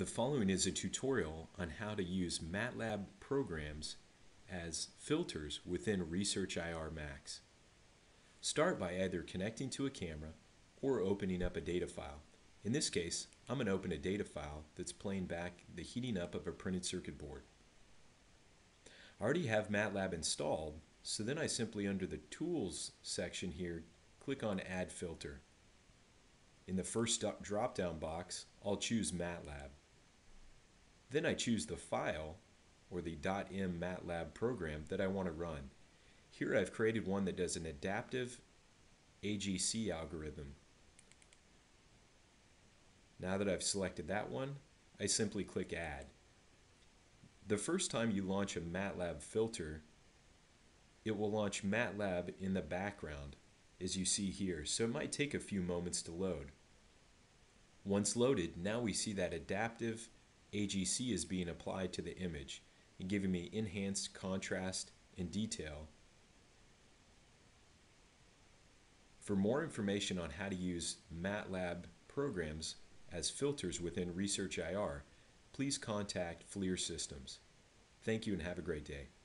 The following is a tutorial on how to use Matlab programs as filters within ResearchIR Max. Start by either connecting to a camera or opening up a data file. In this case, I'm going to open a data file that's playing back the heating up of a printed circuit board. I already have Matlab installed, so then I simply, under the Tools section here, click on Add Filter. In the first drop-down box, I'll choose Matlab. Then I choose the file, or the .m Matlab program that I want to run. Here I've created one that does an adaptive AGC algorithm. Now that I've selected that one, I simply click Add. The first time you launch a Matlab filter, it will launch Matlab in the background, as you see here, so it might take a few moments to load. Once loaded, now we see that adaptive AGC is being applied to the image and giving me enhanced contrast and detail. For more information on how to use Matlab programs as filters within ResearchIR, please contact FLIR Systems. Thank you and have a great day.